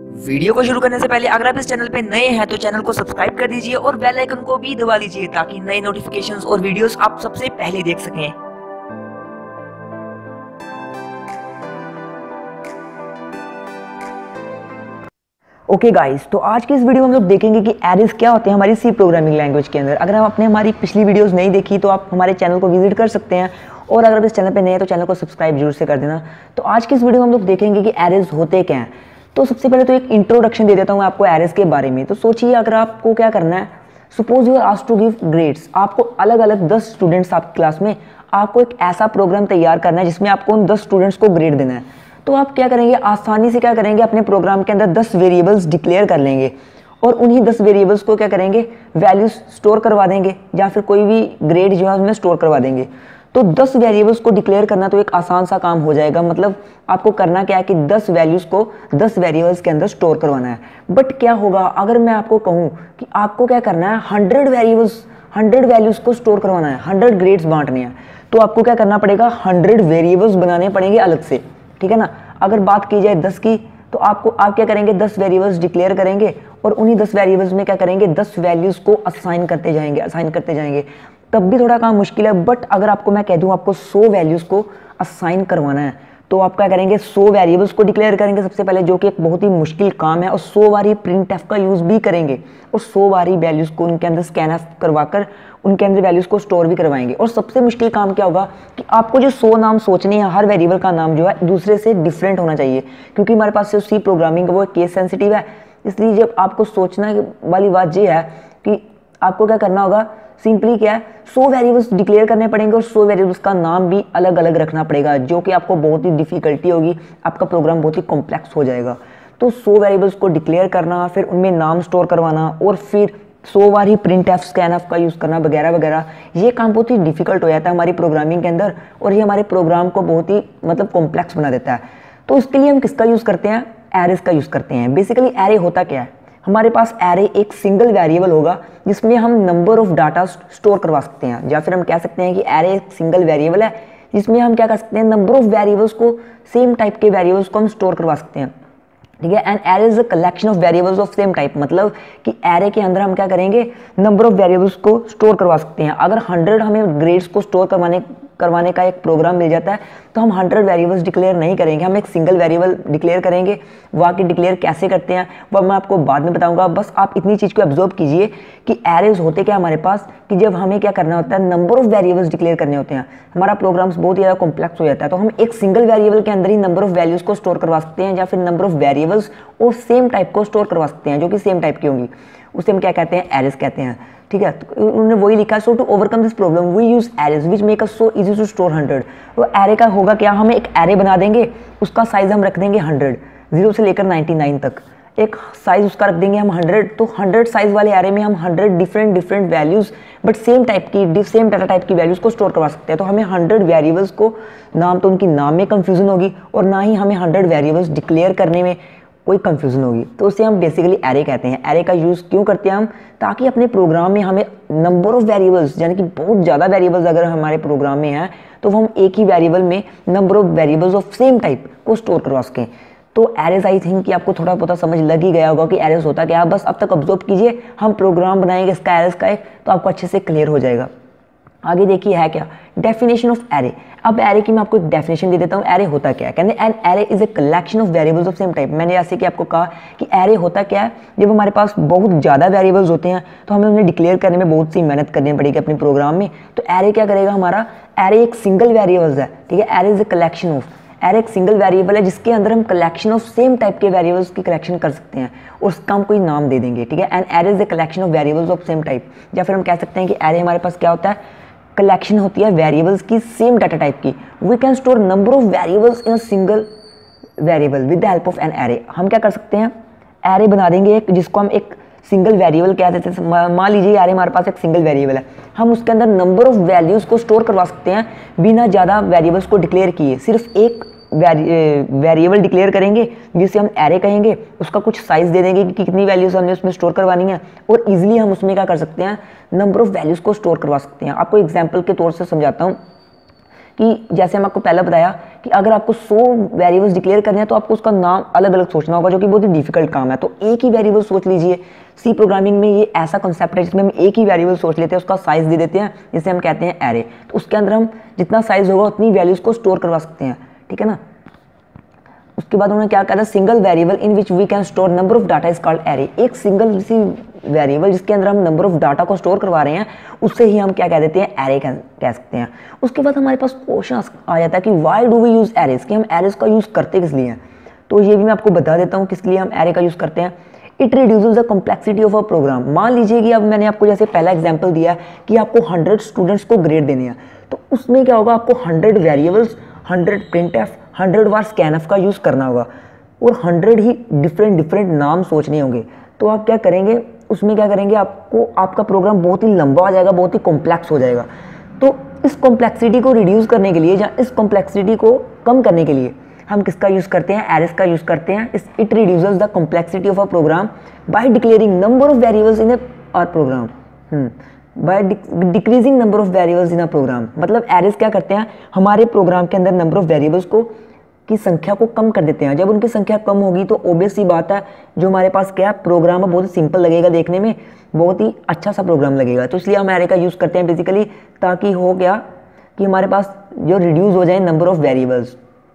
Video को शुरू करने से पहले अगर आप इस चैनल पे नए हैं तो चैनल को सब्सक्राइब कर दीजिए और बेल आइकन को भी दबा लीजिए ताकि नए नोटिफिकेशंस और वीडियोस आप सबसे पहले देख सकें। ओके गाइस, तो आज की इस वीडियो में हम लोग देखेंगे कि एरेज क्या होते हैं हमारी सी प्रोग्रामिंग लैंग्वेज के अंदर। अगर आपने हमारी पिछली वीडियोस नहीं देखी तो आप हमारे चैनल को विजिट कर सकते हैं, और अगर आप इस चैनल पे नए हैं तो चैनल को सब्सक्राइब जरूर से कर देना। तो आज की इस वीडियो में हम लोग देखेंगे कि एरेज होते क्या हैं। तो सबसे पहले तो एक इंट्रोडक्शन दे देता हूँ आपको एरेज के बारे में। तो सोचिए, अगर आपको क्या करना है, suppose you are asked to give grades. आपको अलग अलग 10 स्टूडेंट्स आपकी क्लास में, आपको एक ऐसा प्रोग्राम तैयार करना है जिसमें आपको उन 10 स्टूडेंट्स को ग्रेड देना है। तो आप क्या करेंगे, आसानी से क्या करेंगे, अपने प्रोग्राम के अंदर 10 वेरिएबल्स डिक्लेयर कर लेंगे और उन्हीं 10 वेरिएबल्स को क्या करेंगे, वैल्यूज स्टोर करवा देंगे, या फिर कोई भी ग्रेड जो है उसमें स्टोर करवा देंगे। तो 10 वैल्यूज को डिक्लेयर करना तो एक आसान सा काम हो जाएगा। मतलब आपको करना क्या है कि 10 वैल्यूज को 10 वेरिएबल्स के अंदर स्टोर करवाना है। बट क्या होगा अगर मैं आपको कहूँ कि आपको क्या करना है, 100 वैल्यूज को स्टोर करवाना है, 100 ग्रेड्स बांटने हैं। तो आपको क्या करना पड़ेगा, 100 वेरिएबल्स बनाने पड़ेंगे अलग से, ठीक है ना। अगर बात की जाए 10 की, तो आप क्या करेंगे, 10 वेरिएबल्स डिक्लेयर करेंगे और उन्हीं 10 वेरिएबल्स में क्या करेंगे, 10 वैल्यूज को असाइन करते जाएंगे। तब भी थोड़ा काम मुश्किल है। बट अगर आपको मैं कह दूं आपको 100 वैल्यूज को असाइन करवाना है, तो आप क्या करेंगे, 100 वेरिएबल्स को डिक्लेयर करेंगे सबसे पहले, जो कि एक बहुत ही मुश्किल काम है, और 100 बारी प्रिंटफ का यूज भी करेंगे और 100 बारी वैल्यूज को उनके अंदर स्कैनफ करवाकर उनके अंदर वैल्यूज को स्टोर भी करवाएंगे। और सबसे मुश्किल काम क्या होगा कि आपको जो 100 नाम सोचने हैं, हर वेरिएबल का नाम जो है दूसरे से डिफरेंट होना चाहिए, क्योंकि हमारे पास जो सी प्रोग्रामिंग है वो केस सेंसिटिव है। इसलिए जब आपको सोचना वाली बात ये है कि आपको क्या करना होगा, सिंपली क्या है, 100 वेरिएबल्स डिक्लेयर करने पड़ेंगे और 100 वेरिएबल्स का नाम भी अलग अलग रखना पड़ेगा, जो कि आपको बहुत ही डिफिकल्टी होगी, आपका प्रोग्राम बहुत ही कॉम्प्लेक्स हो जाएगा। तो 100 वेरिएबल्स को डिक्लेयर करना, फिर उनमें नाम स्टोर करवाना और फिर 100 बार ही प्रिंटफ स्कैनफ का यूज़ करना वगैरह वगैरह, ये काम बहुत ही डिफिकल्ट हो जाता है हमारी प्रोग्रामिंग के अंदर, और ये हमारे प्रोग्राम को बहुत ही कॉम्प्लेक्स बना देता है। तो इसके लिए हम किसका यूज़ करते हैं, एरेज का यूज़ करते हैं। बेसिकली एरे होता क्या है, हमारे पास एरे एक सिंगल वेरिएबल होगा जिसमें हम नंबर ऑफ डाटा स्टोर करवा सकते हैं, या फिर हम कह सकते हैं कि एरे एक सिंगल वेरिएबल है जिसमें हम क्या कर सकते हैं, नंबर ऑफ वेरिएबल्स को, सेम टाइप के वेरिएबल्स को हम स्टोर करवा सकते हैं, ठीक है। And array is a collection of variables of same type, मतलब कि एरे के अंदर हम क्या करेंगे, नंबर ऑफ वेरिएबल्स को स्टोर करवा सकते हैं। अगर 100 हमें ग्रेड्स को स्टोर करवाने का एक प्रोग्राम मिल जाता है तो हम 100 वेरिएबल्स डिक्लेयर नहीं करेंगे, हम एक सिंगल वेरिएबल डिक्लेयर करेंगे। वो आके डिक्लेयर कैसे करते हैं वो मैं आपको बाद में बताऊंगा। बस आप इतनी चीज़ को ऑब्जर्व कीजिए कि एरेज होते क्या हमारे पास, कि जब हमें क्या करना होता है, नंबर ऑफ वेरिएबल्स डिक्लेयर करने होते हैं, हमारा प्रोग्राम्स बहुत ही ज़्यादा कॉम्प्लेक्स हो जाता है, तो हम एक सिंगल वेरिएबल के अंदर ही नंबर ऑफ वैल्यूज़ को स्टोर करवा सकते हैं, या फिर नंबर ऑफ वेरिएबल्स और सेम टाइप को स्टोर करवा सकते हैं, जो कि सेम टाइप की होंगी, उसे हम क्या कहते हैं, एरेज कहते हैं, ठीक है। तो उन्होंने वही लिखा, so to overcome this problem we use arrays which make us so easy to store 100। तो एरे का होगा क्या, हम एक एरे बना देंगे, उसका साइज हम रख देंगे 100, 0 से लेकर 99 तक एक साइज उसका रख देंगे हम 100। तो 100 साइज वाले एरे में हम 100 different values but same data type की वैल्यूज को स्टोर करवा सकते हैं। तो हमें 100 वेरिएबल्स को नाम, तो उनकी नाम में कंफ्यूजन होगी, और ना ही हमें 100 वेरिएबल्स डिक्लेयर करने में कोई कंफ्यूजन होगी। तो उसे हम बेसिकली एरे कहते हैं। एरे का यूज़ क्यों करते हैं हम, ताकि अपने प्रोग्राम में हमें नंबर ऑफ वेरिएबल्स, यानी कि बहुत ज़्यादा वेरिएबल्स अगर हमारे प्रोग्राम में हैं तो हम एक ही वेरिएबल में number of variables of same type को स्टोर करवा सकें। तो एरेज आई थिंक कि आपको थोड़ा बहुत समझ लग ही गया होगा कि एरेज होता क्या है। बस अब तक ऑब्जर्व कीजिए, हम प्रोग्राम बनाएंगे इसका एरेज का एक, तो आपको अच्छे से क्लियर हो जाएगा। आगे देखिए है क्या, डेफिनेशन ऑफ एरे। अब एरे की मैं आपको एक डेफिनेशन दे देता हूँ, एरे होता क्या है। कहते हैं an array is a collection of variables of same type. मैंने जैसे कि आपको कहा कि एरे होता क्या है, जब हमारे पास बहुत ज़्यादा वेरिएबल्स होते हैं तो हमें उन्हें डिक्लेयर करने में बहुत सी मेहनत करनी पड़ेगी अपने प्रोग्राम में। तो एरे क्या करेगा हमारा, एरे एक सिंगल वेरिएबल्स है, ठीक है। Array is a collection of, array एक सिंगल वेरिएबल है जिसके अंदर हम कलेक्शन ऑफ सेम टाइप के वेरिएबल्स की कलेक्शन कर सकते हैं और उसका हम कोई नाम दे देंगे, ठीक है। And array is a collection of variables of same type, या फिर हम कह सकते हैं कि एरे हमारे पास क्या होता है, कलेक्शन होती है वेरिएबल्स की सेम डाटा टाइप की। We can store number of variables in a single variable with the help of an array. हम क्या कर सकते हैं, एरे बना देंगे एक, जिसको हम एक सिंगल वेरिएबल कह देते हैं। मान लीजिए एरे हमारे पास एक सिंगल वेरिएबल है, हम उसके अंदर नंबर ऑफ वैल्यूज़ को स्टोर करवा सकते हैं बिना ज़्यादा वेरिएबल्स को डिक्लेयर किए। सिर्फ एक वेरिएबल डिक्लेयर करेंगे जिसे हम एरे कहेंगे, उसका कुछ साइज दे देंगे कि कितनी वैल्यूज हमने उसमें स्टोर करवानी है, और इजीली हम उसमें क्या कर सकते हैं, नंबर ऑफ वैल्यूज को स्टोर करवा सकते हैं। आपको एग्जांपल के तौर से समझाता हूँ कि जैसे हम आपको पहले बताया कि अगर आपको 100 वेरिएबल्स डिक्लेयर करने हैं तो आपको उसका नाम अलग अलग सोचना होगा, जो कि बहुत ही डिफिकल्ट काम है। तो एक ही वेरिएबल सोच लीजिए। सी प्रोग्रामिंग में ये ऐसा कॉन्सेप्ट है जिसमें हम एक ही वेरिएबल सोच लेते हैं, उसका साइज दे देते हैं, जिसे हम कहते हैं एरे। तो उसके अंदर हम जितना साइज होगा उतनी वैल्यूज़ को स्टोर करवा सकते हैं, ठीक है ना। उसके बाद उन्होंने क्या कहा था, single variable in which we can store number of data is called array. एक सिंगल सी वेरिएबल जिसके अंदर हम नंबर ऑफ डाटा को स्टोर करवा रहे हैं, उससे ही हम क्या कह देते हैं, एरे कह सकते हैं। उसके बाद हमारे पास क्वेश्चन आ जाता है कि why do we use arrays, कि हम एरेज का यूज़ करते किस लिए हैं। तो ये भी मैं आपको बता देता हूँ किस लिए हम एरे का यूज़ करते हैं। It reduces the complexity of a program. मान लीजिए कि अब मैंने आपको जैसे पहला एग्जाम्पल दिया कि आपको 100 स्टूडेंट्स को ग्रेड देने हैं, तो उसमें क्या होगा, आपको 100 वेरिएबल्स, 100 प्रिंटफ, 100 बार स्कैनफ का यूज़ करना होगा और 100 ही डिफरेंट नाम सोचने होंगे। तो आप क्या करेंगे, उसमें क्या करेंगे, आपको आपका प्रोग्राम बहुत ही लंबा हो जाएगा, बहुत ही कॉम्प्लेक्स हो जाएगा। तो इस कॉम्प्लेक्सिटी को रिड्यूस करने के लिए या इस कॉम्प्लेक्सिटी को कम करने के लिए हम किसका यूज़ करते हैं, एरेज का यूज़ करते हैं। It reduces the complexity of a program by declaring number of variables in a program, by decreasing number of variables in a program. मतलब एरेज क्या करते हैं, हमारे प्रोग्राम के अंदर नंबर ऑफ वेरिएबल्स को की संख्या को कम कर देते हैं। जब उनकी संख्या कम होगी तो ऑब्वियस सी बात है, जो हमारे पास क्या प्रोग्राम है बहुत ही सिंपल लगेगा देखने में, बहुत ही अच्छा सा प्रोग्राम लगेगा। तो इसलिए हम एरे का यूज़ करते हैं बेसिकली, ताकि हो गया कि हमारे पास जो रिड्यूस हो जाए नंबर ऑफ वेरिएबल्स।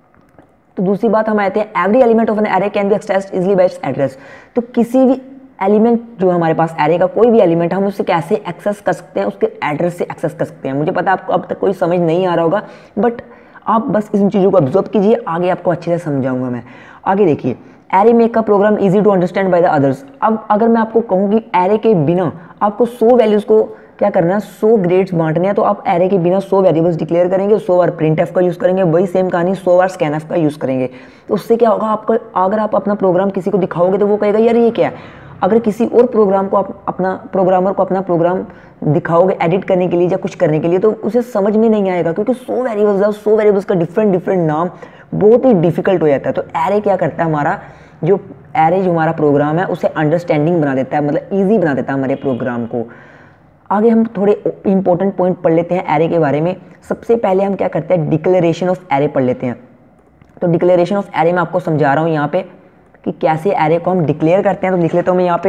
तो दूसरी बात हम आते हैं, every element of an array can be accessed easily by its address. तो किसी भी एलिमेंट जो हमारे पास एरे का कोई भी एलिमेंट, हम उससे कैसे एक्सेस कर सकते हैं, उसके एड्रेस से एक्सेस कर सकते हैं। मुझे पता है आपको अब तक कोई समझ नहीं आ रहा होगा, बट आप बस इन चीज़ों को ऑब्जर्व कीजिए, आगे आपको अच्छे से समझाऊंगा मैं। आगे देखिए, एरे मेक का program easy to understand by the others. अब अगर मैं आपको कहूँ कि एरे के बिना आपको 100 वैल्यूज़ को क्या करना है, 100 ग्रेड्स बांटने हैं, तो आप एरे के बिना 100 वेरिएबल्स डिक्लेयर करेंगे, 100 बार प्रिंटफ का यूज़ करेंगे, वही सेम कहानी 100 बार स्कैनफ का यूज़ करेंगे। तो उससे क्या होगा, आपका अगर आप अपना प्रोग्राम किसी को दिखाओगे तो वो कहेगा यार ये क्या है। अगर किसी और प्रोग्राम को आप अपना प्रोग्रामर को अपना प्रोग्राम दिखाओगे एडिट करने के लिए या कुछ करने के लिए, तो उसे समझ में नहीं आएगा, क्योंकि 100 वेरिएबल्स है, 100 वेरिएबल्स का डिफरेंट नाम बहुत ही डिफिकल्ट हो जाता है। तो एरे क्या करता है, हमारा जो एरे जो हमारा प्रोग्राम है उसे अंडरस्टैंडिंग बना देता है, मतलब ईजी बना देता है हमारे प्रोग्राम को। आगे हम थोड़े इंपॉर्टेंट पॉइंट पढ़ लेते हैं एरे के बारे में। सबसे पहले हम क्या करते हैं, डिक्लेरेशन ऑफ एरे पढ़ लेते हैं। तो डिक्लेरेशन ऑफ एरे मैं आपको समझा रहा हूँ यहाँ पे कि कैसे एरे को हम डिक्लेयर करते हैं। तो लिख लेता हूँ मैं यहाँ पे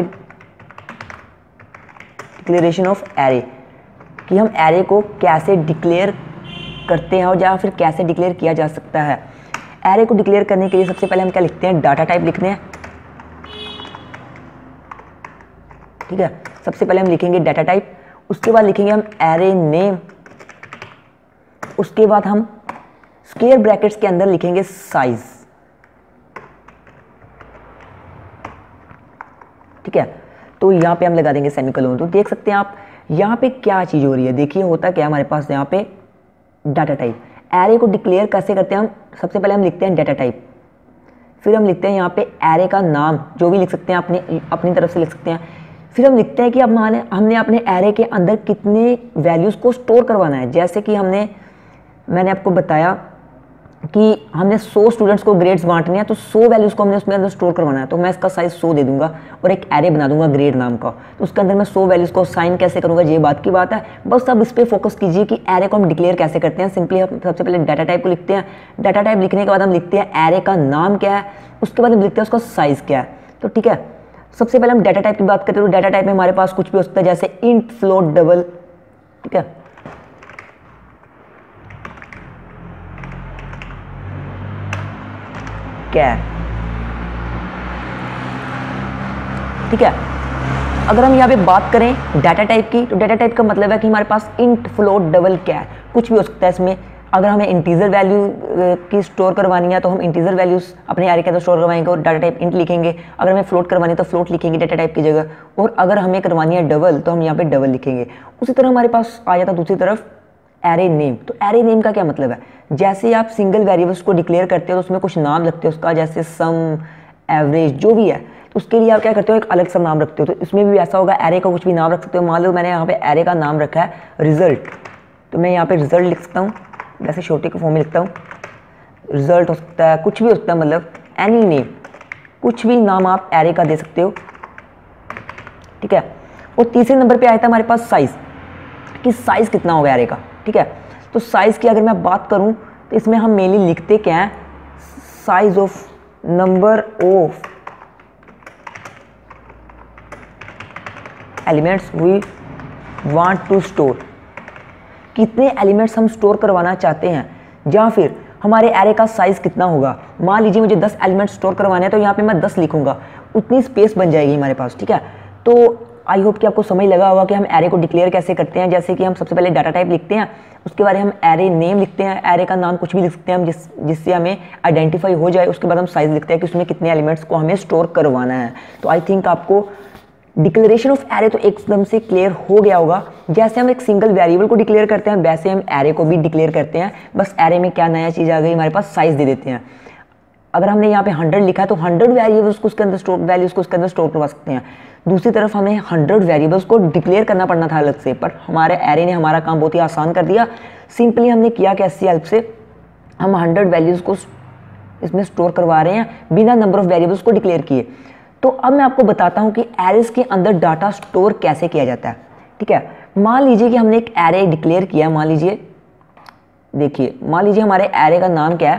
डिक्लेरेशन ऑफ एरे, कि हम एरे को कैसे डिक्लेयर करते हैं और या फिर कैसे डिक्लेयर किया जा सकता है। एरे को डिक्लेयर करने के लिए सबसे पहले हम क्या लिखते हैं, डाटा टाइप लिखते हैं, ठीक है। सबसे पहले हम लिखेंगे डाटा टाइप, उसके बाद लिखेंगे हम एरे नेम, उसके बाद हम स्क्वायर ब्रैकेट्स के अंदर लिखेंगे साइज, ठीक है। तो यहाँ पे हम लगा देंगे सेमीकोलन। तो देख सकते हैं आप यहाँ पे क्या चीज़ हो रही है, देखिए होता क्या हमारे पास यहाँ पे डाटा टाइप। एरे को डिक्लेयर कैसे करते हैं हम, सबसे पहले हम लिखते हैं डाटा टाइप, फिर हम लिखते हैं यहाँ पे एरे का नाम, जो भी लिख सकते हैं अपनी तरफ से लिख सकते हैं। फिर हम लिखते हैं कि अब हमने अपने एरे के अंदर कितने वैल्यूज़ को स्टोर करवाना है। जैसे कि मैंने आपको बताया कि हमने 100 स्टूडेंट्स को ग्रेड्स बांटने हैं, तो 100 वैल्यूज़ को हमने उसमें अंदर स्टोर करवाना है। तो मैं इसका साइज 100 दे दूंगा और एक एरे बना दूंगा ग्रेड नाम का। तो उसके अंदर मैं 100 वैल्यूज़ को साइन कैसे करूंगा, ये बात की बात है। बस अब इस पर फोकस कीजिए कि एरे को हम डिक्लेयर कैसे करते हैं। सिंपली हम सबसे पहले डाटा टाइप को लिखते हैं, डाटा टाइप लिखने के बाद हम लिखते हैं एरे का नाम क्या है, उसके बाद हम लिखते हैं उसका साइज़ क्या है। तो ठीक है, सबसे पहले हम डाटा टाइप की बात करते हैं। तो डाटा टाइप में हमारे पास कुछ भी हो सकता है, जैसे इंट, फ्लोट, डबल, ठीक है। कैर, ठीक है। अगर हम यहाँ पे बात करें डाटा टाइप की, तो डाटा टाइप का मतलब है कि हमारे पास इंट, फ्लोट, डबल, कैर कुछ भी हो सकता है इसमें। अगर हमें इंटीजर वैल्यू की स्टोर करवानी है तो हम इंटीजर वैल्यूज अपने एरे के अंदर स्टोर करवाएंगे और डाटा टाइप इंट लिखेंगे। अगर हमें फ्लोट करवानी है तो फ्लोट लिखेंगे डाटा टाइप की जगह, और अगर हमें करवानी है डबल तो हम यहाँ पे डबल लिखेंगे। उसी तरह हमारे पास आ जाता दूसरी तरफ एरे नेम। तो एरे नेम का क्या मतलब है, जैसे आप सिंगल वेरिएबल्स को डिक्लेयर करते हो तो उसमें कुछ नाम लगते हो उसका, जैसे सम, एवरेज, जो भी है, तो उसके लिए आप क्या करते हो, एक अलग सा नाम रखते हो। तो इसमें भी ऐसा होगा, एरे का कुछ भी नाम रख सकते हो। मान लो मैंने यहाँ पे एरे का नाम रखा है रिजल्ट, तो मैं यहाँ पे रिजल्ट लिख सकता हूँ, वैसे छोटे के फॉर्म में लिखता हूँ, रिजल्ट हो सकता है, कुछ भी हो सकता है, मतलब एनी नेम, कुछ भी नाम आप एरे का दे सकते हो, ठीक है। और तीसरे नंबर पे आया था हमारे पास साइज, कि साइज कितना होगा एरे का, ठीक है। तो साइज़ की अगर मैं बात करूं तो इसमें हम मेनली लिखते क्या है, size of number of elements we want to store, कितने एलिमेंट्स हम स्टोर करवाना चाहते हैं, या फिर हमारे एरे का साइज़ कितना होगा। मान लीजिए मुझे 10 एलिमेंट्स स्टोर करवाने हैं, तो यहाँ पे मैं 10 लिखूंगा, उतनी स्पेस बन जाएगी हमारे पास, ठीक है। तो आई होप कि आपको समझ लगा होगा कि हम एरे को डिक्लेयर कैसे करते हैं। जैसे कि हम सबसे पहले डाटा टाइप लिखते हैं, उसके बाद हम एरे नेम लिखते हैं, एरे का नाम कुछ भी लिख सकते हैं हम जिससे हमें आइडेंटिफाई हो जाए। उसके बाद हम साइज़ लिखते हैं कि उसमें कितने एलिमेंट्स को हमें स्टोर करवाना है। तो आई थिंक आपको डिक्लेरेशन ऑफ एरे तो एकदम से क्लियर हो गया होगा। जैसे हम एक सिंगल वेरिएबल को डिक्लेयर करते हैं, वैसे हम एरे को भी डिक्लेयर करते हैं। बस एरे में क्या नया चीज़ आ गई, हमारे पास साइज़ दे देते हैं। अगर हमने यहाँ पे 100 लिखा है तो 100 वेरिएबल्स को उसके अंदर स्टोर वैल्यूज़ को उसके अंदर स्टोर करवा सकते हैं। दूसरी तरफ हमें 100 वेरिएबल्स को डिक्लेयर करना पड़ना था अलग से, पर हमारे एरे ने हमारा काम बहुत ही आसान कर दिया। सिंपली हमने किया कि इसकी हेल्प से हम 100 वैल्यूज़ को इसमें स्टोर करवा रहे हैं बिना नंबर ऑफ वेरिएबल्स को डिक्लेयर किए। तो अब मैं आपको बताता हूँ कि एरेस के अंदर डाटा स्टोर कैसे किया जाता है, ठीक है। मान लीजिए कि हमने एक एरे डिक्लेयर किया, मान लीजिए, देखिए, मान लीजिए हमारे एरे का नाम क्या है,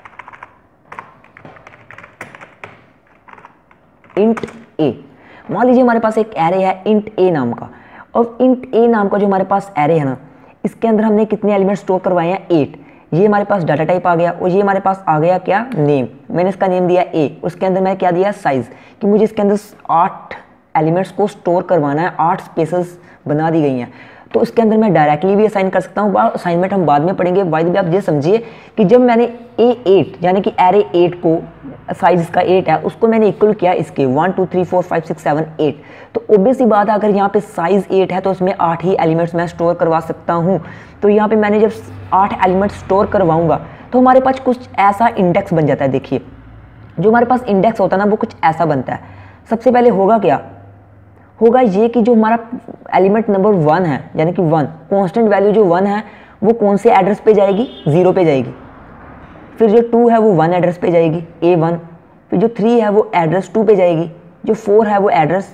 इंट ए। मान लीजिए हमारे पास एक एरे है इंट ए नाम का, और इंट ए नाम का जो हमारे पास एरे है ना, इसके अंदर हमने कितने एलिमेंट स्टोर करवाए हैं, 8। ये हमारे पास डाटा टाइप आ गया, और ये हमारे पास आ गया क्या, नेम। मैंने इसका नेम दिया ए, उसके अंदर मैं क्या दिया, साइज, कि मुझे इसके अंदर 8 एलिमेंट्स को स्टोर करवाना है, 8 स्पेसेस बना दी गई हैं। तो इसके अंदर मैं डायरेक्टली भी असाइन कर सकता हूँ, असाइनमेंट हम बाद में पढ़ेंगे। वाइद भी आप ये समझिए कि जब मैंने A8 यानी कि एरे 8 को, साइज इसका 8 है, उसको मैंने इक्वल किया इसके 1 2 3 4 5 6 7 8, तो ऑब्वियस सी बात है अगर यहाँ पे साइज 8 है तो उसमें 8 ही एलिमेंट्स मैं स्टोर करवा सकता हूँ। तो यहाँ पे मैंने जब 8 एलिमेंट्स स्टोर करवाऊंगा तो हमारे पास कुछ ऐसा इंडेक्स बन जाता है। देखिए, जो हमारे पास इंडेक्स होता है ना, वो कुछ ऐसा बनता है। सबसे पहले होगा क्या, होगा ये कि जो हमारा एलिमेंट नंबर 1 है, यानी कि 1 कांस्टेंट वैल्यू जो 1 है, वो कौन से एड्रेस पे जाएगी, 0 पे जाएगी। फिर जो 2 है वो 1 एड्रेस पे जाएगी, A1। फिर जो 3 है वो एड्रेस 2 पे जाएगी, जो 4 है वो एड्रेस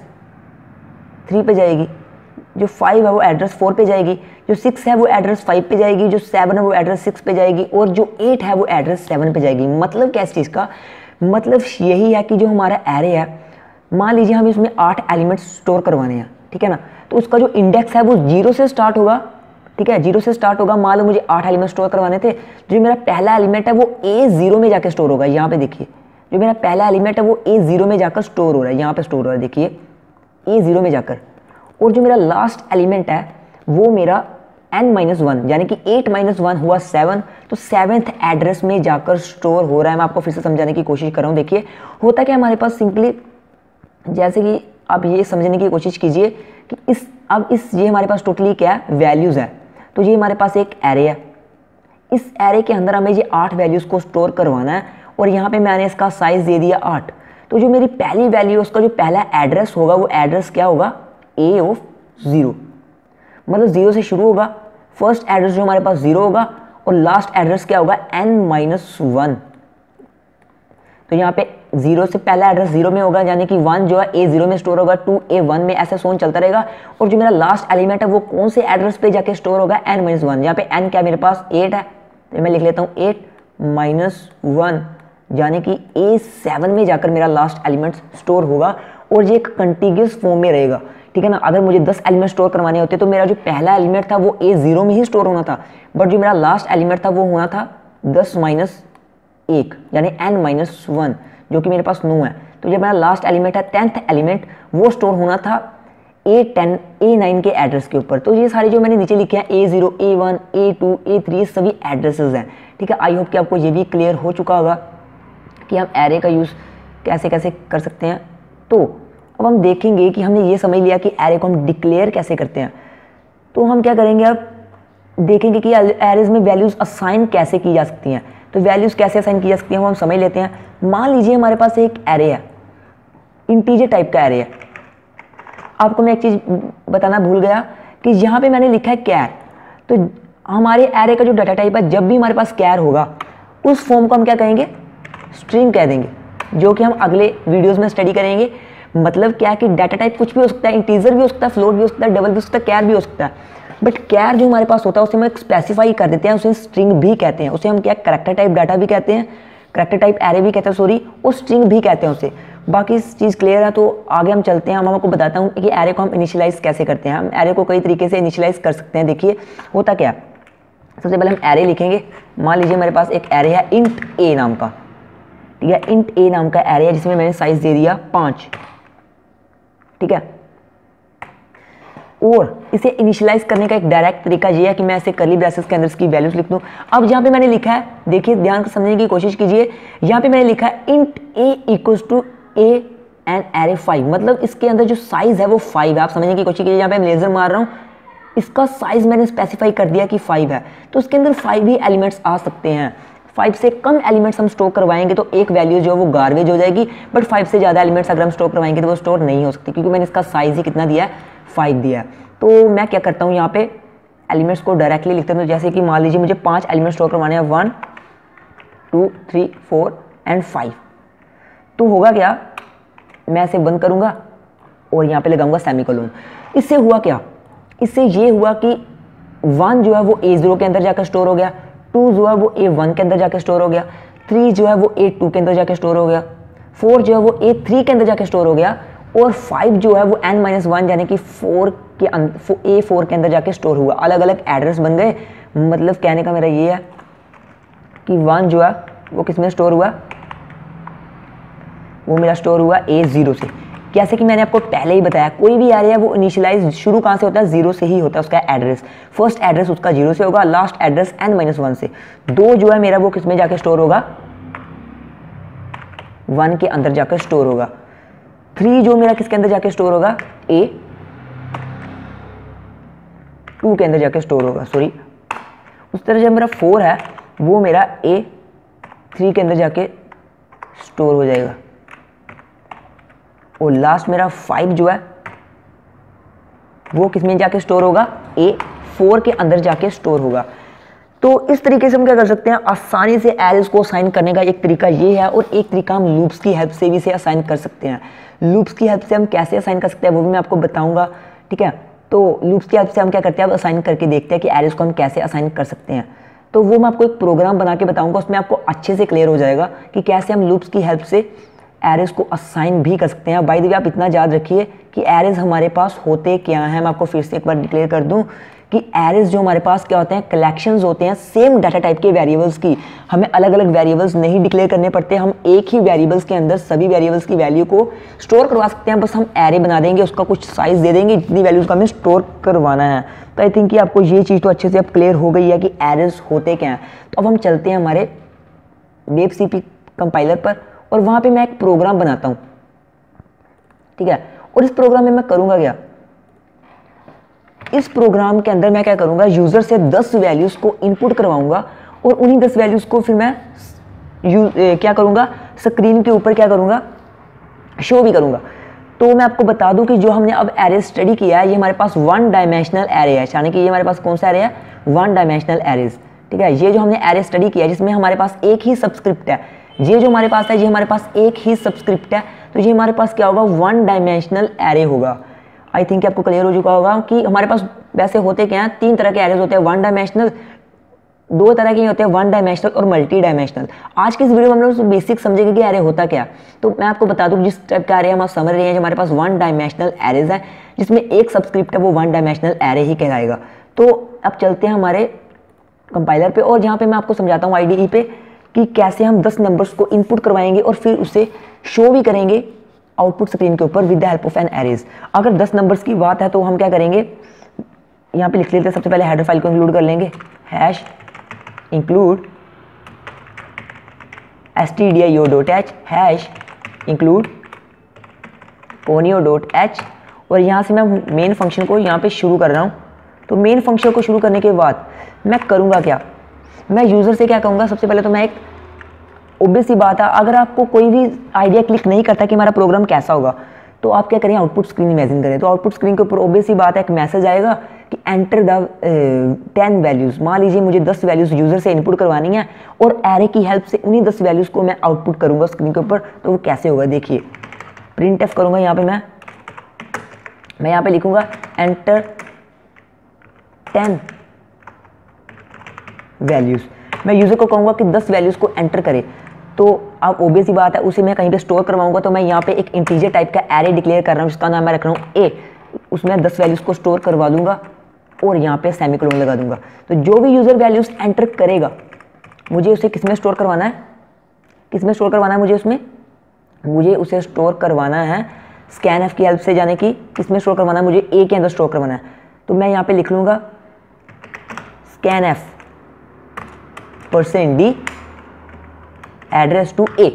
3 पे जाएगी, जो 5 है वो एड्रेस 4 पे जाएगी, जो 6 है वो एड्रेस 5 पे जाएगी, जो 7 है वो एड्रेस 6 पे जाएगी, और जो 8 है वो एड्रेस 7 पे जाएगी। मतलब क्या इस चीज़ का मतलब यही है कि जो हमारा एरे है, मान लीजिए हम इसमें 8 एलिमेंट्स स्टोर करवाने हैं, ठीक है ना, तो उसका जो इंडेक्स है वो 0 से स्टार्ट होगा, ठीक है, 0 से स्टार्ट होगा। मान लो मुझे 8 एलिमेंट स्टोर करवाने थे, जो मेरा पहला एलिमेंट है वो A0 में जाकर स्टोर होगा। यहाँ पे देखिए, जो मेरा पहला एलिमेंट है वो A0 में जाकर स्टोर हो रहा है, यहाँ पे स्टोर हो रहा है, देखिए A0 में जाकर। और जो मेरा लास्ट एलिमेंट है वो मेरा n-1 यानी कि 8 - 1 हुआ 7, तो 7th एड्रेस में जाकर स्टोर हो रहा है। मैं आपको फिर से समझाने की कोशिश कर रहा हूँ। देखिए, होता क्या हमारे पास, सिंपली जैसे कि आप ये समझने की कोशिश कीजिए कि ये हमारे पास टोटली क्या है, वैल्यूज़ है। तो ये हमारे पास एक एरे है, इस एरे के अंदर हमें ये 8 वैल्यूज़ को स्टोर करवाना है, और यहाँ पे मैंने इसका साइज़ दे दिया 8। तो जो मेरी पहली वैल्यू है, उसका जो पहला एड्रेस होगा वो एड्रेस क्या होगा, A0, मतलब 0 से शुरू होगा। फर्स्ट एड्रेस जो हमारे पास 0 होगा, और लास्ट एड्रेस क्या होगा, n-1। तो यहाँ पे 0 से पहला एड्रेस 0 में होगा, यानी कि 1 जो है A0 में स्टोर होगा, 2 A1 में, ऐसे सोन चलता रहेगा। और जो मेरा लास्ट एलिमेंट है वो कौन से एड्रेस पे जाके स्टोर होगा, n-1। यहाँ पे n क्या मेरे पास 8 है, तो मैं लिख लेता हूँ 8-1, यानी कि A7 में जाकर मेरा लास्ट एलिमेंट स्टोर होगा, और ये एक कंटिन्यूस फॉर्म में रहेगा, ठीक है ना। अगर मुझे 10 एलिमेंट स्टोर करवाने होते तो मेरा जो पहला एलिमेंट था वो A0 में ही स्टोर होना था, बट जो मेरा लास्ट एलिमेंट था वो होना था 10-1 यानी n-1, जो कि मेरे पास 9 है। तो जब मेरा लास्ट एलिमेंट है 10th एलिमेंट, वो स्टोर होना था A10 A9 के एड्रेस के ऊपर। तो ये सारे जो मैंने नीचे लिखे हैं A0 A1 A2 A3 ये सभी एड्रेसेस हैं, ठीक है। आई होप कि आपको ये भी क्लियर हो चुका होगा कि हम एरे का यूज़ कैसे कैसे कर सकते हैं। तो अब हम देखेंगे कि हमने ये समझ लिया कि एरे को हम डिक्लेयर कैसे करते हैं, तो हम क्या करेंगे, अब देखेंगे कि एरेज में वैल्यूज़ असाइन कैसे की जा सकती हैं। तो वैल्यूज़ कैसे असाइन की जा सकती हैं वो हम समझ लेते हैं। मान लीजिए हमारे पास एक एरे है, इंटीजर टाइप का एरे है। आपको मैं एक चीज़ बताना भूल गया कि यहाँ पे मैंने लिखा है कैर, तो हमारे एरे का जो डाटा टाइप है, जब भी हमारे पास कैर होगा उस फॉर्म को हम क्या कहेंगे, स्ट्रिंग कह देंगे, जो कि हम अगले वीडियोज़ में स्टडी करेंगे। मतलब क्या है कि डाटा टाइप कुछ भी हो सकता है, इंटीजर भी हो सकता है, फ्लोट भी हो सकता है, डबल भी हो सकता है, कैर भी हो सकता है। बट कैर जो हमारे पास होता है उसे हम एक स्पेसिफाई कर देते हैं, उसे स्ट्रिंग भी कहते हैं, उसे हम क्या करैक्टर टाइप डाटा भी कहते हैं, करैक्टर टाइप एरे भी कहते हैं सॉरी, और स्ट्रिंग भी कहते हैं उसे। बाकी इस चीज़ क्लियर है, तो आगे हम चलते हैं। हम आपको बताता हूँ कि एरे को हम इनिशियलाइज कैसे करते हैं। हम एरे को कई तरीके से इनिशियलाइज कर सकते हैं। देखिए होता क्या, सबसे पहले हम एरे लिखेंगे। मान लीजिए मेरे पास एक एरे है इंट ए नाम का, ठीक है, इंट ए नाम का एरे है जिसमें मैंने साइज दे दिया 5, ठीक है। और इसे इनिशियलाइज करने का एक डायरेक्ट तरीका ये है कि मैं इसे कर्ली ब्रेसेस के अंदर इसकी वैल्यूज लिख दूं। अब यहाँ पे मैंने लिखा है, देखिए ध्यान से समझने की कोशिश कीजिए, यहाँ पे मैंने लिखा है int a equals to a and array 5, मतलब इसके अंदर जो साइज है वो 5 है। आप समझने की कोशिश कीजिए, यहाँ पे मैं लेजर मार रहा हूँ, इसका साइज मैंने स्पेसिफाई कर दिया कि 5 है, तो उसके अंदर 5 ही एलिमेंट्स आ सकते हैं। 5 से कम एलिमेंट्स हम स्टोर करवाएंगे तो एक वैल्यू जो है वो गार्बेज हो जाएगी, बट 5 से ज़्यादा एलिमेंट्स अगर हम स्टोर करवाएंगे तो वो स्टोर नहीं हो सकती, क्योंकि मैंने इसका साइज ही कितना दिया है, 5 दिया है। तो मैं क्या करता हूँ, यहाँ पे एलिमेंट्स को डायरेक्टली लिखता हूँ। जैसे कि मान लीजिए मुझे 5 एलिमेंट्स स्टोर करवाने हैं, 1 2 3 4 एंड 5। तो होगा क्या, मैं इसे बंद करूँगा और यहाँ पे लगाऊंगा सेमीकोलन। इससे हुआ क्या, इससे ये हुआ कि 1 जो है वो A0 के अंदर जाकर स्टोर हो गया, 2 जो है वो A1 के अंदर जाकर स्टोर हो गया, 3 जो है वो A2 के अंदर जाकर स्टोर हो गया, 4 जो है वो A3 के अंदर जाकर स्टोर हो गया, और 5 जो है वो n-1 यानी कि 4 के A4 के अंदर जाके स्टोर हुआ। अलग अलग एड्रेस बन गए। मतलब कहने का मेरा ये है कि 1 जो है वो किस में स्टोर हुआ, वो मेरा स्टोर हुआ A0 से। जैसे कि मैंने आपको पहले ही बताया, कोई भी एरे है वो इनिशियलाइज शुरू कहाँ से होता है, 0 से ही होता है। उसका एड्रेस, फर्स्ट एड्रेस उसका 0 से होगा, लास्ट एड्रेस n-1 से। 2 जो है मेरा वो किस में जाके स्टोर होगा, 1 के अंदर जाकर स्टोर होगा। 3 जो मेरा किसके अंदर जाके स्टोर होगा, A2 के अंदर जाके स्टोर होगा, सॉरी। उस तरह जब मेरा 4 है वो मेरा A3 के अंदर जाके स्टोर हो जाएगा, और लास्ट मेरा 5 जो है वो किस में जाके स्टोर होगा, A4 के अंदर जाके स्टोर होगा। तो इस तरीके से हम क्या कर सकते हैं, आसानी से एरेज को असाइन करने का एक तरीका ये है, और एक तरीका हम लूप्स की हेल्प से भी इसे असाइन कर सकते हैं। लूप्स की हेल्प से हम कैसे असाइन कर सकते हैं वो भी मैं आपको बताऊंगा, ठीक है। तो लूप्स की हेल्प से हम क्या करते हैं, अब असाइन करके देखते हैं कि एरेज को हम कैसे असाइन कर सकते हैं। तो वो मैं आपको एक प्रोग्राम बना के बताऊंगा, उसमें आपको अच्छे से क्लियर हो जाएगा कि कैसे हम लूप्स की हेल्प से एरेज को असाइन भी कर सकते हैं। बाय द वे आप इतना याद रखिए कि एरेज हमारे पास होते क्या हैं। मैं आपको फिर से एक बार डिक्लेयर कर दूं कि एरेज जो हमारे पास क्या होते हैं, कलेक्शंस होते हैं सेम डाटा टाइप के वेरिएबल्स की। हमें अलग अलग वेरिएबल्स नहीं डिक्लेयर करने पड़ते, हम एक ही वेरिएबल्स के अंदर सभी वेरिएबल्स की वैल्यू को स्टोर करवा सकते हैं। बस हम एरे बना देंगे, उसका कुछ साइज दे देंगे, जितनी वैल्यूज का हमें स्टोर करवाना है। तो आई थिंक कि आपको ये चीज़ तो अच्छे से अब क्लियर हो गई है कि एरेज होते क्या हैं। तो अब हम चलते हैं हमारे वेबसीपी कंपाइलर पर, और वहाँ पे मैं एक प्रोग्राम बनाता हूँ, ठीक है। और इस प्रोग्राम में मैं करूँगा क्या, इस प्रोग्राम के अंदर मैं क्या करूँगा, यूज़र से 10 वैल्यूज़ को इनपुट करवाऊँगा, और उन्हीं 10 वैल्यूज़ को फिर मैं क्या करूँगा, स्क्रीन के ऊपर क्या करूँगा, शो भी करूँगा। तो मैं आपको बता दूं कि जो हमने अब एरे स्टडी किया है, ये हमारे पास 1 डायमेंशनल एरे है, यानी कि ये हमारे पास कौन सा एरे है, 1 डायमेंशनल एरेज, ठीक है। ये जो हमने एरे स्टडी किया है जिसमें हमारे पास एक ही सबस्क्रिप्ट है, ये जो हमारे पास है ये हमारे पास एक ही सबस्क्रिप्ट है, तो ये हमारे पास क्या होगा, 1 डायमेंशनल एरे होगा। आई थिंक आपको क्लियर हो चुका होगा कि हमारे पास वैसे होते क्या हैं, 3 तरह के एरेज होते हैं, 1 डायमेंशनल, 2 तरह के होते हैं, 1 डायमेंशनल और मल्टी डायमेंशनल। आज की इस वीडियो में हम लोग बेसिक समझेंगे कि एरे होता क्या। तो मैं आपको बता दूं जिस टाइप का एरे हम समझ रहे हैं, हमारे पास 1 डायमेंशनल एरेज है जिसमें एक सबस्क्रिप्ट है, वो 1 डायमेंशनल एरे ही कहलाएगा। तो अब चलते हैं हमारे कंपाइलर पे, और जहाँ पे मैं आपको समझाता हूँ IDE पे कि कैसे हम 10 नंबर्स को इनपुट करवाएंगे और फिर उसे शो भी करेंगे आउटपुट स्क्रीन के ऊपर with the help of an arrays. अगर 10 नंबर्स की बात है तो हम क्या करेंगे, यहाँ पे लिख लेते हैं, सबसे पहले हेडर फाइल को इंक्लूड कर लेंगे, hash include stdio.h hash include conio.h, और यहाँ से मैं मेन फंक्शन को यहाँ पे शुरू कर रहा हूँ। तो मेन फंक्शन को शुरू करने के बाद मैं करूँगा क्या, मैं यूज़र से क्या कहूँगा, सबसे पहले तो मैं एक ऑब्वियस सी बात है, अगर आपको कोई भी आइडिया क्लिक नहीं करता कि हमारा प्रोग्राम कैसा होगा, तो आप क्या करें, आउटपुट स्क्रीन इमेजिन करें। तो आउटपुट स्क्रीन के ऊपर ऑब्वियस सी बात है, एक मैसेज आएगा कि एंटर द 10 वैल्यूज़। मान लीजिए मुझे 10 वैल्यूज़ यूज़र से इनपुट करवानी है, और एरे की हेल्प से उन्हीं 10 वैल्यूज़ को मैं आउटपुट करूँगा स्क्रीन के ऊपर। तो वो कैसे होगा, देखिए प्रिंट एफ करूँगा, यहाँ पे मैं यहाँ पे लिखूँगा एंटर 10 वैल्यूज़। मैं यूज़र को कहूँगा कि 10 वैल्यूज़ को एंटर करे, तो अब ऑब्वियस ही बात है उसे मैं कहीं पे स्टोर करवाऊंगा, तो मैं यहाँ पे एक इंटीजर टाइप का एरे डिक्लेयर कर रहा हूँ जिसका नाम मैं रख रहा हूँ ए। उसमें 10 वैल्यूज़ को स्टोर करवा दूंगा और यहाँ पे सेमीकोलन लगा दूंगा। तो जो भी यूज़र वैल्यूज़ एंटर करेगा मुझे उसे किस में स्टोर करवाना है, किस में स्टोर करवाना है मुझे उसे स्टोर करवाना है स्कैनएफ की हेल्प से, जाने की किस में स्टोर करवाना है, मुझे ए के अंदर स्टोर करवाना है। तो मैं यहाँ पे लिख लूँगा scanf %d address to a.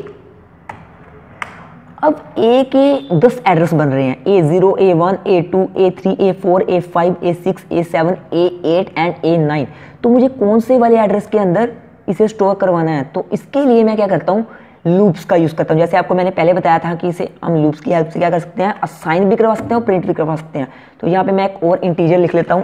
अब ए के 10 एड्रेस बन रहे हैं, A0, A1, A2, A3, A4, A5, A6, A7, A8 and A9। तो मुझे कौन से वाले एड्रेस के अंदर इसे स्टोर करवाना है, तो इसके लिए मैं क्या करता हूँ, लूप्स का यूज़ करता हूँ। जैसे आपको मैंने पहले बताया था कि इसे हम लूप्स की हेल्प से क्या कर सकते हैं, असाइन भी करवा सकते हैं और प्रिंट भी करवा सकते हैं। तो यहाँ पे मैं एक और इंटीजर लिख लेता हूँ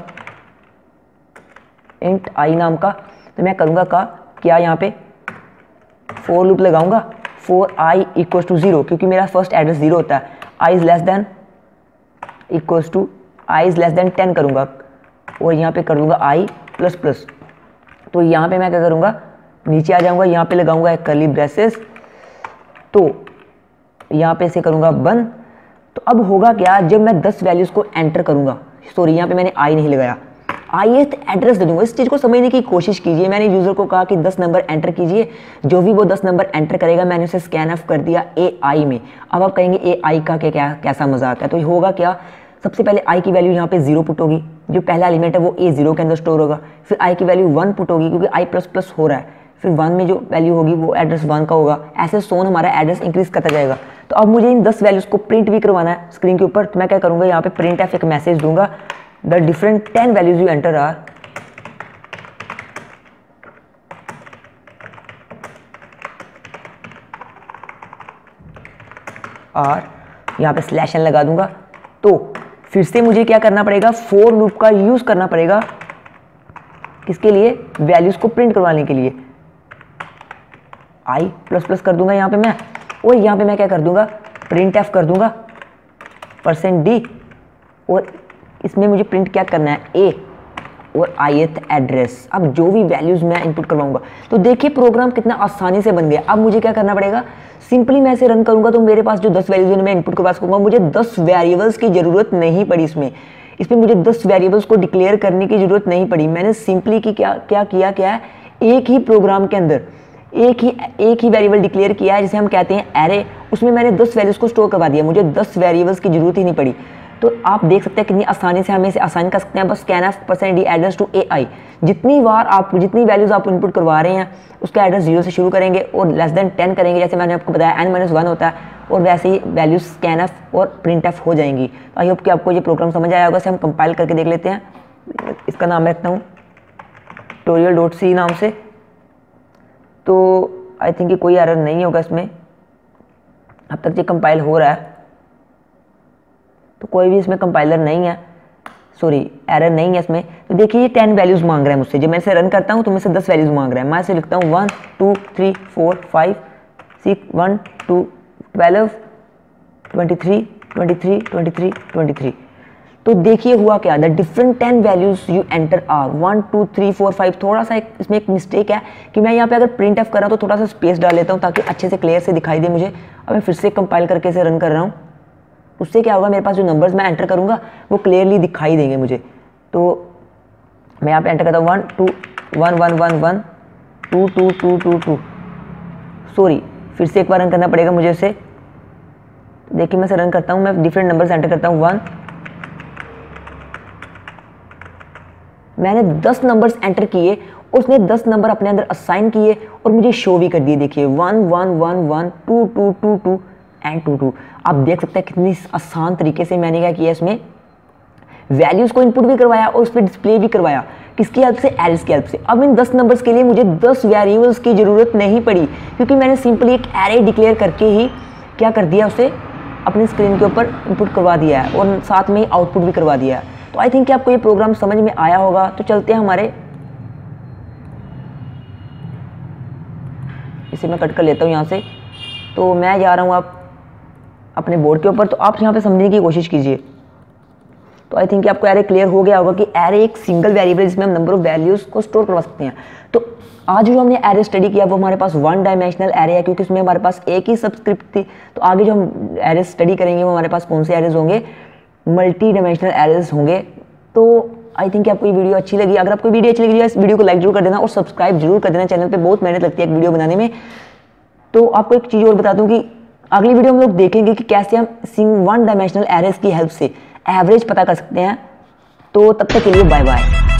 इंट आई नाम का। तो मैं करूँगा क्या यहाँ पे फॉर लूप लगाऊंगा फॉर i इक्वल्स टू 0, क्योंकि मेरा फर्स्ट एड्रेस 0 होता है। i is less than equals to i is less than 10 करूँगा और यहाँ पे कर दूंगा i प्लस प्लस। तो यहाँ पे मैं क्या करूँगा, नीचे आ जाऊँगा, यहाँ पे लगाऊंगा एक कर्ली ब्रेसेस, तो यहाँ पे से करूँगा बंद। तो अब होगा क्या, जब मैं 10 वैल्यूज़ को एंटर करूँगा, सॉरी यहाँ पे मैंने i नहीं लगाया, ith एड्रेस दे दूंगा। इस चीज़ को समझने की कोशिश कीजिए। मैंने यूज़र को कहा कि 10 नंबर एंटर कीजिए, जो भी वो 10 नंबर एंटर करेगा मैंने उसे स्कैन ऑफ कर दिया AI में। अब आप कहेंगे AI का कैसा मजाक है, तो होगा क्या, सबसे पहले i की वैल्यू यहाँ पे 0 पुट होगी, जो पहला एलिमेंट है वो A0 के अंदर स्टोर होगा। फिर i की वैल्यू 1 पुट होगी क्योंकि i प्लस प्लस हो रहा है, फिर 1 में जो वैल्यू होगी वो एड्रेस 1 का होगा। ऐसे सोन हमारा एड्रेस इंक्रीज करता जाएगा। तो अब मुझे इन 10 वैल्यूज़ को प्रिंट भी करवाना है स्क्रीन के ऊपर। तो मैं क्या करूँगा, यहाँ पे प्रिंट एफ एक मैसेज दूंगा, the different 10 values you enter are यहाँ पे स्लैश एन लगा दूंगा। तो फिर से मुझे क्या करना पड़ेगा, फॉर लूप का यूज करना पड़ेगा, किसके लिए, वैल्यूज को प्रिंट करवाने के लिए। आई प्लस प्लस कर दूंगा यहाँ पे मैं, और यहाँ पे मैं क्या कर दूंगा, प्रिंट एफ कर दूंगा %d, और इसमें मुझे प्रिंट क्या करना है, ए और ith एड्रेस। अब जो भी वैल्यूज मैं इनपुट करवाऊंगा, तो देखिए प्रोग्राम कितना आसानी से बन गया। अब मुझे क्या करना पड़ेगा, सिंपली मैं इसे रन करूंगा तो मेरे पास जो 10 वैल्यूज मैं इनपुट करवा सकूंगा, मुझे 10 वेरिएबल्स की जरूरत नहीं पड़ी। इसमें मुझे 10 वेरिएबल्स को डिक्लेयर करने की जरूरत नहीं पड़ी। मैंने सिंपली क्या है, एक ही प्रोग्राम के अंदर एक ही वेरिएबल डिक्लेयर किया है जिसे हम कहते हैं एरे। उसमें मैंने 10 वैल्यूज को स्टोर करवा दिया, मुझे 10 वेरिएबल्स की जरूरत ही नहीं पड़ी। तो आप देख सकते हैं कितनी आसानी से हमें इसे असाइन कर सकते हैं। बस scanf %d address to AI, जितनी वैल्यूज आप इनपुट करवा रहे हैं उसका एड्रेस 0 से शुरू करेंगे और लेस देन 10 करेंगे, जैसे मैंने आपको बताया n-1 होता है, और वैसे ही वैल्यूज scanf और printf हो जाएंगी। आई होप कि आपको ये प्रोग्राम समझ आया होगा। इसे हम कंपाइल करके देख लेते हैं। इसका नाम रखता हूँ tutorial.c नाम से। तो आई थिंक कोई एरर नहीं होगा इसमें, अब तक ये कंपाइल हो रहा है, तो कोई भी इसमें कंपाइलर नहीं है, सॉरी एरर नहीं है इसमें। तो देखिए ये 10 वैल्यूज़ मांग रहा है मुझसे। जब मैं इसे रन करता हूँ तो मुझसे 10 वैल्यूज़ मांग रहा है। मैं इसे लिखता हूँ 1 2 3 4 5 6 1 2 12 23 23 23 23। तो देखिए हुआ क्या, the different 10 values you enter are 1 2 3 4 5। थोड़ा सा इसमें एक मिस्टेक है कि मैं यहाँ पे अगर प्रिंट एफ कर रहा हूँ तो थोड़ा सा स्पेस डाल लेता हूँ ताकि अच्छे से क्लियर से दिखाई दे मुझे। अब मैं फिर से कंपाइल करके इसे रन कर रहा हूँ। उससे क्या होगा, मेरे पास जो नंबर्स मैं एंटर करूँगा वो क्लियरली दिखाई देंगे मुझे। तो मैं यहाँ पे एंटर करता हूँ 1 2 1 1 1 1 2 2 2 2 2। सॉरी फिर से एक बार रन करना पड़ेगा मुझे इसे। देखिए मैं इसे रन करता हूँ, मैं डिफरेंट नंबर्स एंटर करता हूँ 1। मैंने 10 नंबर्स एंटर किए, उसने 10 नंबर अपने अंदर असाइन किए और मुझे शो भी कर दिए। देखिए 1 1 1 1 2 2 2 2 एंड 2 2। आप देख सकते हैं कितनी आसान तरीके से मैंने क्या किया, इसमें वैल्यूज़ को इनपुट भी करवाया और उस पर डिस्प्ले भी करवाया। किसकी हेल्प से, एरेस की हेल्प से। अब इन 10 नंबर्स के लिए मुझे 10 वेरिएबल्स की ज़रूरत नहीं पड़ी, क्योंकि मैंने सिंपली एक एरे डिक्लेयर करके ही क्या कर दिया, उसे अपनी स्क्रीन के ऊपर इनपुट करवा दिया है और साथ में ही आउटपुट भी करवा दिया है। तो आई थिंक कि आपको ये प्रोग्राम समझ में आया होगा। तो चलते हैं हमारे, इसे मैं कट कर लेता हूँ यहाँ से। तो मैं जा रहा हूँ आप अपने बोर्ड के ऊपर, तो आप यहाँ पे समझने की कोशिश कीजिए। तो आई थिंक आपको एरे क्लियर हो गया होगा कि एरे एक सिंगल वेरिएबल जिसमें हम नंबर ऑफ वैल्यूज़ को स्टोर करवा सकते हैं। तो आज जो हमने एरे स्टडी किया वो हमारे पास 1 डायमेंशनल एरे है, क्योंकि उसमें हमारे पास एक ही सबस्क्रिप्ट थी। तो आगे जो हम एरे स्टडी करेंगे वो हमारे पास कौन से एरेज होंगे, मल्टी डायमेंशनल एरेज होंगे। तो आई थिंक आपको ये वीडियो अच्छी लगी। अगर आपको वीडियो अच्छी लगी है इस वीडियो को लाइक जरूर कर देना और सब्सक्राइब जरूर कर देना। चैनल पे बहुत मेहनत लगती है एक वीडियो बनाने में। तो आपको एक चीज़ और बता दूं कि अगली वीडियो हम लोग देखेंगे कि कैसे हम 1 डायमेंशनल एरेज की हेल्प से एवरेज पता कर सकते हैं। तो तब तक के लिए बाय बाय।